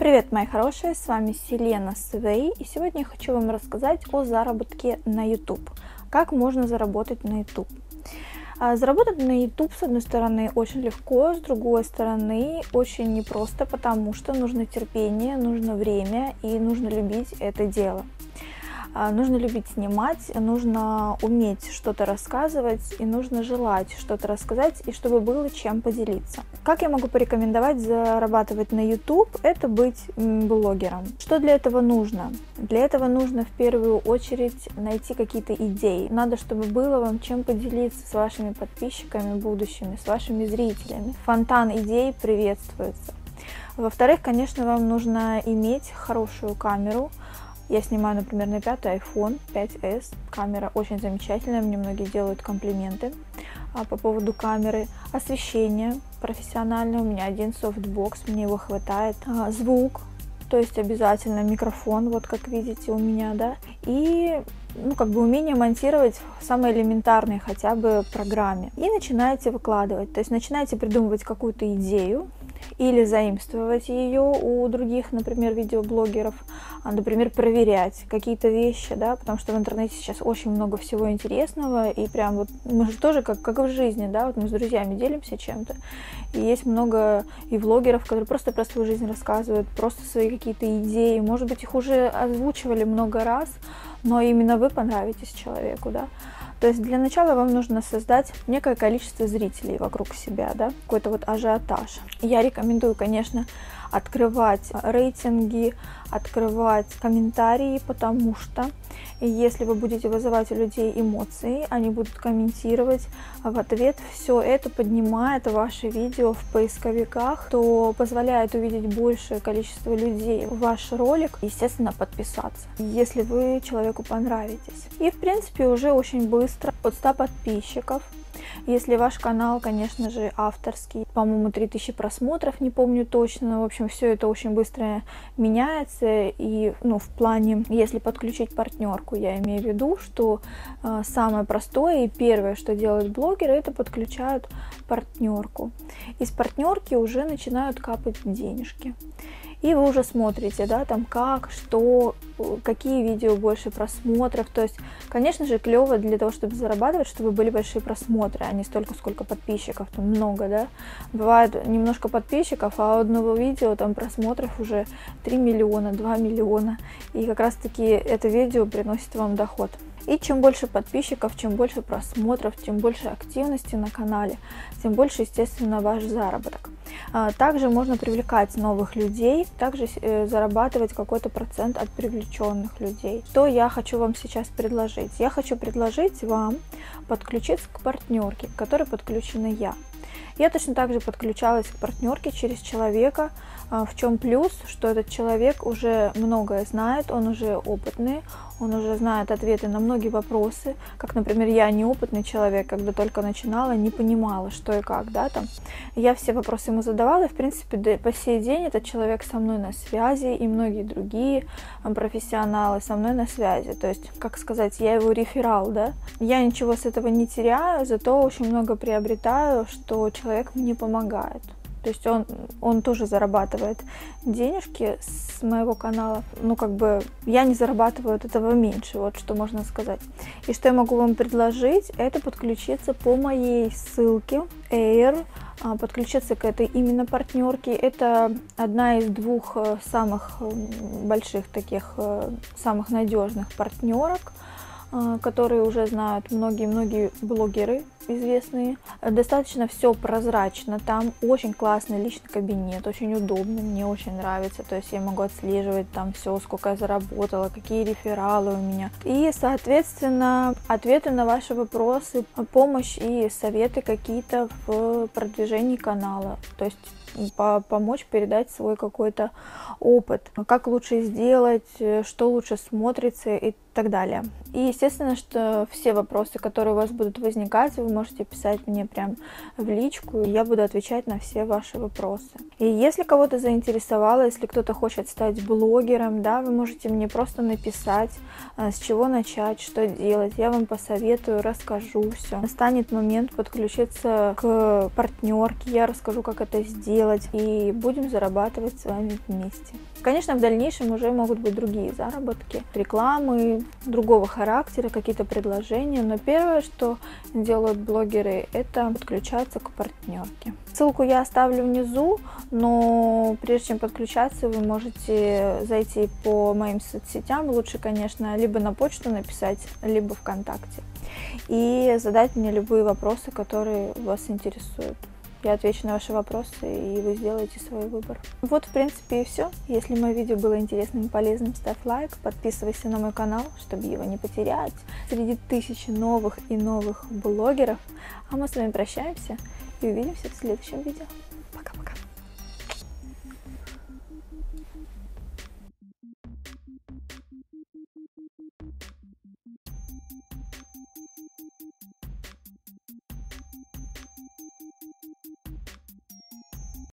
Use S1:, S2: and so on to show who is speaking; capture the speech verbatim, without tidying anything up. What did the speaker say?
S1: Привет, мои хорошие, с вами Селена Свей, и сегодня я хочу вам рассказать о заработке на YouTube. Как можно заработать на YouTube? Заработать на YouTube, с одной стороны, очень легко, с другой стороны, очень непросто, потому что нужно терпение, нужно время и нужно любить это дело. Нужно любить снимать, нужно уметь что-то рассказывать и нужно желать что-то рассказать, и чтобы было чем поделиться. Как я могу порекомендовать зарабатывать на YouTube? Это быть блогером. Что для этого нужно? Для этого нужно в первую очередь найти какие-то идеи. Надо, чтобы было вам чем поделиться с вашими подписчиками будущими, с вашими зрителями. Фонтан идей приветствуется. Во-вторых, конечно, вам нужно иметь хорошую камеру. Я снимаю, например, на пятый iPhone пять эс. Камера очень замечательная, мне многие делают комплименты а, по поводу камеры. Освещение профессиональное, у меня один софтбокс, мне его хватает. А, звук, то есть обязательно микрофон, вот как видите у меня, да. И ну, как бы умение монтировать в самой элементарной хотя бы программе. И начинаете выкладывать, то есть начинаете придумывать какую-то идею, или заимствовать ее у других, например, видеоблогеров, например, проверять какие-то вещи, да, потому что в интернете сейчас очень много всего интересного, и прям вот мы же тоже, как, как и в жизни, да, вот мы с друзьями делимся чем-то, и есть много и влогеров, которые просто про свою жизнь рассказывают, просто свои какие-то идеи, может быть, их уже озвучивали много раз, но именно вы понравитесь человеку, да. То есть для начала вам нужно создать некое количество зрителей вокруг себя, да, какой-то вот ажиотаж. Я рекомендую, конечно, открывать рейтинги, открывать комментарии, потому что если вы будете вызывать у людей эмоции, они будут комментировать в ответ, все это поднимает ваши видео в поисковиках, то позволяет увидеть большее количество людей в ваш ролик, естественно, подписаться, если вы человеку понравитесь. И, в принципе, уже очень быстро от ста подписчиков. Если ваш канал, конечно же, авторский, по-моему, три тысячи просмотров, не помню точно, но, в общем, все это очень быстро меняется, и, ну, в плане, если подключить партнерку, я имею в виду, что э, самое простое и первое, что делают блогеры, это подключают партнерку. Из партнерки уже начинают капать денежки. И вы уже смотрите, да, там как, что, какие видео больше просмотров. То есть, конечно же, клево для того, чтобы зарабатывать, чтобы были большие просмотры, а не столько, сколько подписчиков, там много, да. Бывает немножко подписчиков, а у одного видео там просмотров уже три миллиона, два миллиона. И как раз таки это видео приносит вам доход. И чем больше подписчиков, чем больше просмотров, тем больше активности на канале, тем больше, естественно, ваш заработок. Также можно привлекать новых людей, также зарабатывать какой-то процент от привлеченных людей. Что я хочу вам сейчас предложить? Я хочу предложить вам подключиться к партнерке, к которой подключена я. Я точно так же подключалась к партнерке через человека, в чем плюс, что этот человек уже многое знает, он уже опытный, он уже знает ответы на многие вопросы, как, например, я неопытный человек, когда только начинала, не понимала, что и как, да, там. Я все вопросы ему задавала, и, в принципе, по сей день этот человек со мной на связи, и многие другие профессионалы со мной на связи, то есть, как сказать, я его реферал, да. Я ничего с этого не теряю, зато очень много приобретаю, что человек мне помогает. То есть он, он тоже зарабатывает денежки с моего канала. Ну, как бы, я не зарабатываю от этого меньше, вот что можно сказать. И что я могу вам предложить, это подключиться по моей ссылке Air, подключиться к этой именно партнерке. Это одна из двух самых больших таких, самых надежных партнерок, которые уже знают многие-многие блогеры известные. Достаточно все прозрачно, там очень классный личный кабинет, очень удобно, мне очень нравится, то есть я могу отслеживать там все, сколько я заработала, какие рефералы у меня. И, соответственно, ответы на ваши вопросы, помощь и советы какие-то в продвижении канала, то есть помочь передать свой какой-то опыт, как лучше сделать, что лучше смотрится и так далее. И естественно, что все вопросы, которые у вас будут возникать, вы можете писать мне прям в личку, и я буду отвечать на все ваши вопросы. И если кого-то заинтересовало, если кто-то хочет стать блогером, да, вы можете мне просто написать, с чего начать, что делать, я вам посоветую, расскажу все. Настанет момент подключиться к партнерке, я расскажу, как это сделать, делать и будем зарабатывать с вами вместе. Конечно, в дальнейшем уже могут быть другие заработки, рекламы другого характера, какие-то предложения, но первое, что делают блогеры, это подключаться к партнерке. Ссылку я оставлю внизу, но прежде чем подключаться, вы можете зайти по моим соцсетям, лучше, конечно, либо на почту написать, либо ВКонтакте, и задать мне любые вопросы, которые вас интересуют. Я отвечу на ваши вопросы, и вы сделаете свой выбор. Вот, в принципе, и все. Если мое видео было интересным и полезным, ставь лайк, подписывайся на мой канал, чтобы его не потерять среди тысячи новых и новых блогеров. А мы с вами прощаемся и увидимся в следующем видео.